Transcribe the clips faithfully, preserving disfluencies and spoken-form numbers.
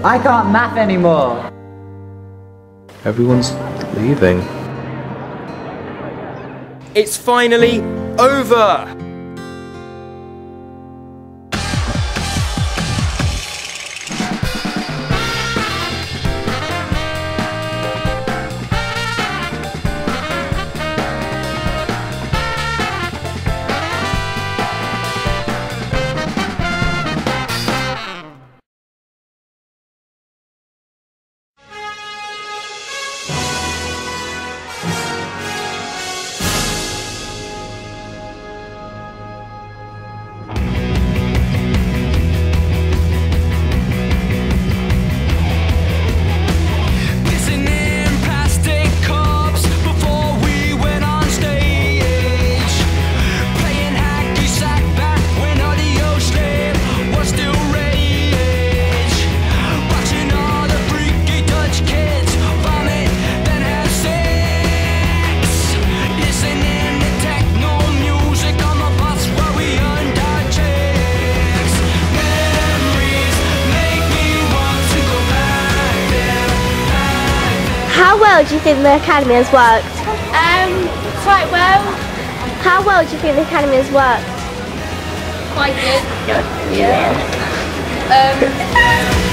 I can't math anymore. Everyone's leaving. It's finally over! How well do you think the Academy has worked? Um, quite well. How well do you think the Academy has worked? Quite good. Yeah. Um,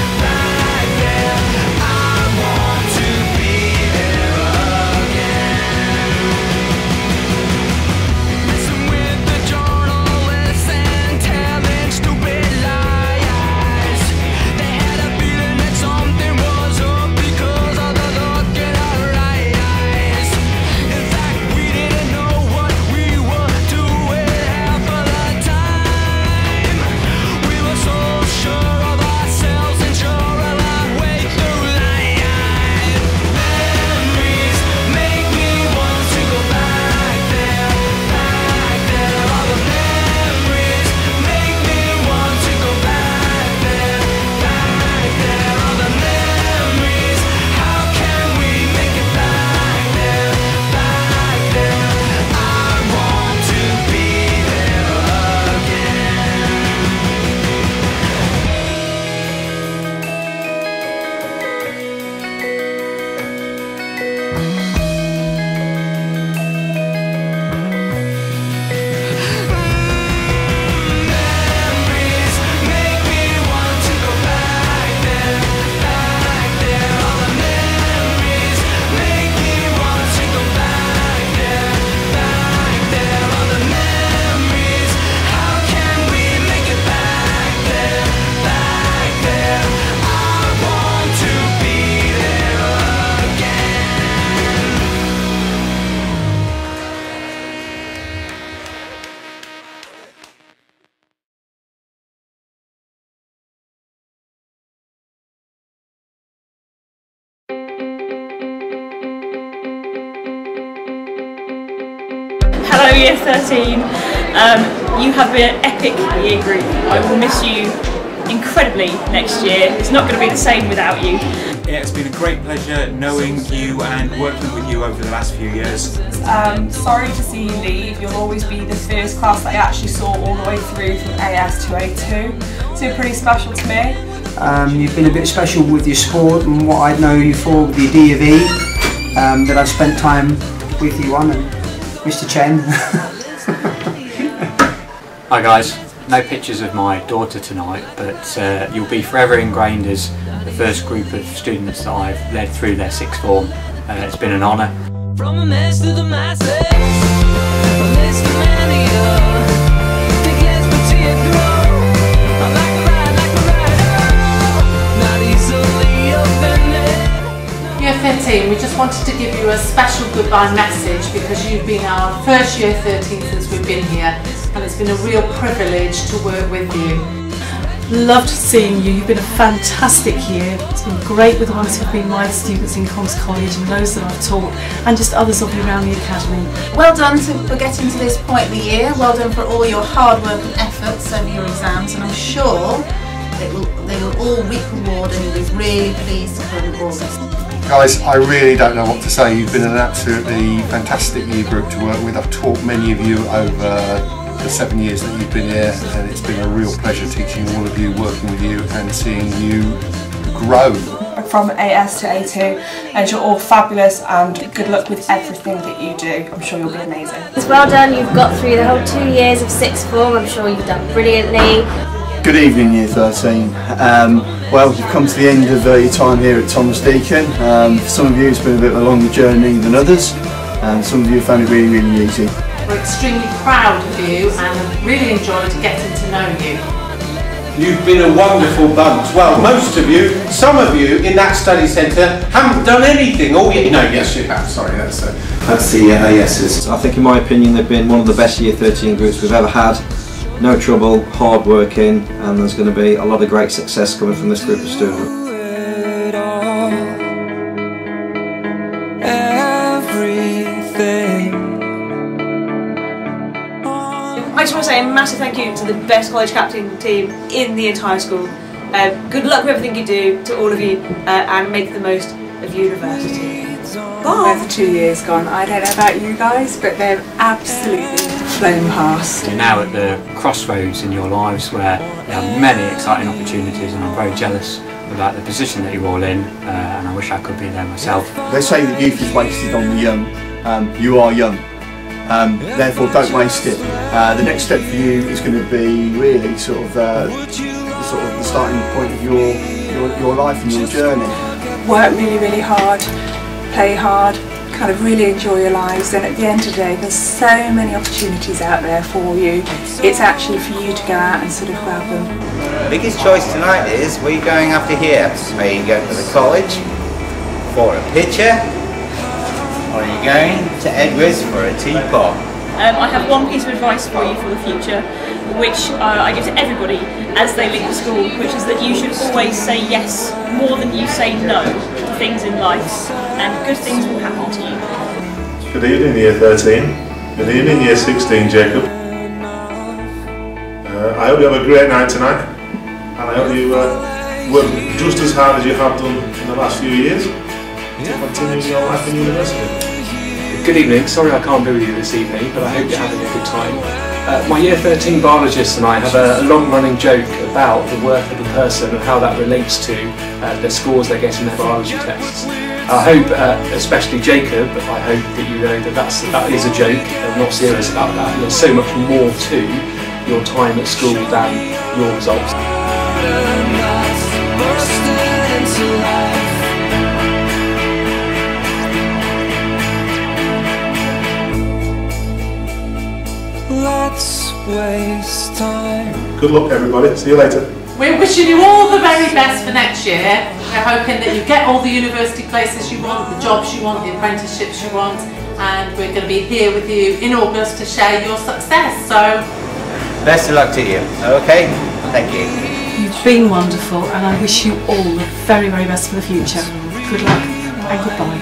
Hello Year thirteen, um, you have been an epic year group. I will miss you incredibly next year. It's not going to be the same without you. Yeah, it's been a great pleasure knowing you and working with you over the last few years. Um, sorry to see you leave. You'll always be the first class that I actually saw all the way through from A S to A two, so you're pretty special to me. Um, you've been a bit special with your sport and what I know you for with your D of E um, that I've spent time with you on, and Mister Chen. Hi guys, no pictures of my daughter tonight, but uh, you'll be forever ingrained as the first group of students that I've led through their sixth form. Uh, it's been an honour. From a mess to the masses, a mess to many, think less but see it grow. I'm like a ride, like a rider, not easily offended. Year thirteen, we just wanted to give you a special goodbye message because you've been our first Year thirteen since we've been here, and it's been a real privilege to work with you. Loved seeing you, you've been a fantastic year. It's been great with the ones who've been my students in Comms College and those that I've taught, and just others of you around the Academy. Well done to, for getting to this point in the year, well done for all your hard work and efforts over your exams, and I'm sure they will, they will all reap reward and you'll be really pleased to come in August. Guys, I really don't know what to say. You've been an absolutely fantastic year group to work with. I've taught many of you over the seven years that you've been here, and it's been a real pleasure teaching all of you, working with you and seeing you grown. From A S to A two, and you're all fabulous, and good luck with everything that you do. I'm sure you'll be amazing. Well done, you've got through the whole two years of sixth form. I'm sure you've done brilliantly. Good evening, Year thirteen. Um, well, you've come to the end of uh, your time here at Thomas Deacon. Um, for some of you it's been a bit of a longer journey than others, and some of you have found it really, really easy. We're extremely proud of you and really enjoyed getting to know you. You've been a wonderful bunch. Well, most of you, some of you in that study centre haven't done anything. Oh, yeah, no, yes, you have. Sorry, that's uh, that's the uh, A S's. I think, in my opinion, they've been one of the best Year thirteen groups we've ever had. No trouble, hard working, and there's going to be a lot of great success coming from this group of students. I just want to say a massive thank you to the best college captain team in the entire school. Uh, good luck with everything you do to all of you, uh, and make the most of university. Bye. Over two years gone. I don't know about you guys, but they've absolutely flown past. You're now at the crossroads in your lives where you have many exciting opportunities, and I'm very jealous about the position that you're all in, uh, and I wish I could be there myself. They say that youth is wasted on the young. Um, you are young. Um, therefore, don't waste it. Uh, the next step for you is going to be really sort of, uh, sort of the starting point of your, your your life and your journey. Work really, really hard, play hard, kind of really enjoy your lives, and at the end of the day, there's so many opportunities out there for you. It's actually for you to go out and sort of grab them. The biggest choice tonight is where you're going after here. Are you going to the college for a picture? Or are you going to Edwards for a teapot? Um, I have one piece of advice for you for the future, which uh, I give to everybody as they leave the school, which is that you should always say yes more than you say no to things in life, and good things will happen to you. Good evening, Year thirteen. Good evening, Year sixteen, Jacob. Uh, I hope you have a great night tonight, and I hope you uh, work just as hard as you have done in the last few years to continue your life in university. Good evening, sorry I can't be with you this evening, but I hope you're having a good time. Uh, my Year thirteen biologist and I have a, a long running joke about the worth of a person and how that relates to uh, the scores they get in their biology tests. I hope, uh, especially Jacob, I hope that you know that that's, that is a joke, I'm not serious about that. There's so much more to your time at school than your results. Let's waste time. Good luck, everybody. See you later. We're wishing you all the very best for next year. We're hoping that you get all the university places you want, the jobs you want, the apprenticeships you want, and we're going to be here with you in August to share your success. So, best of luck to you. Okay? Thank you. You've been wonderful, and I wish you all the very, very best for the future. Good luck and goodbye.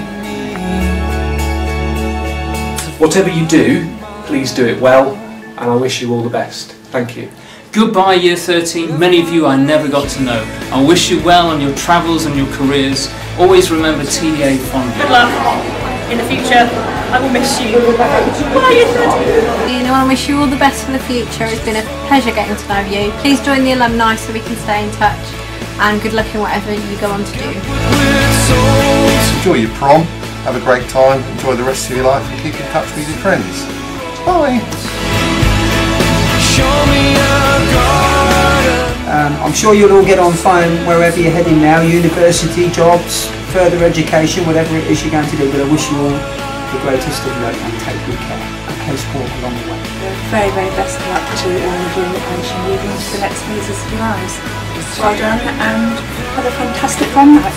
Whatever you do, please do it well, and I wish you all the best. Thank you. Goodbye, Year thirteen. Many of you I never got to know. I wish you well on your travels and your careers. Always remember T D A Prom Vid. Good luck in the future. I will miss you. Bye, Year thirteen. You know, I wish you all the best for the future. It's been a pleasure getting to know you. Please join the alumni so we can stay in touch. And good luck in whatever you go on to do. Enjoy your prom, have a great time, enjoy the rest of your life, and keep in touch with your friends. Bye. Um, I'm sure you'll all get on fine wherever you're heading now, university, jobs, further education, whatever it is you're going to do, but I wish you all the greatest of luck and take good care and play sport along the way. Very, very best of luck to all of you as you move into the next phases of your lives. Well done and have a fantastic prom night.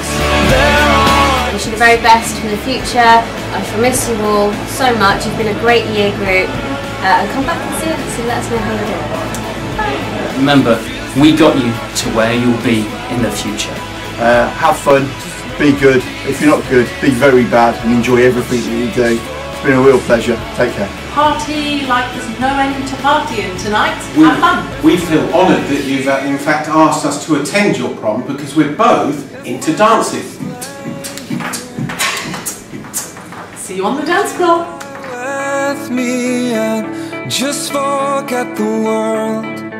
I wish you the very best for the future. I shall miss you all so much. You've been a great year group. Uh, and come back and see us and let us know how you're doing. Bye. Remember, we got you to where you'll be in the future. Uh, have fun, be good. If you're not good, be very bad and enjoy everything that you do. It's been a real pleasure. Take care. Party like there's no end to partying tonight. We, Have fun. we feel honoured that you've uh, in fact asked us to attend your prom because we're both into dancing. See you on the dance floor. With me and just forget the world.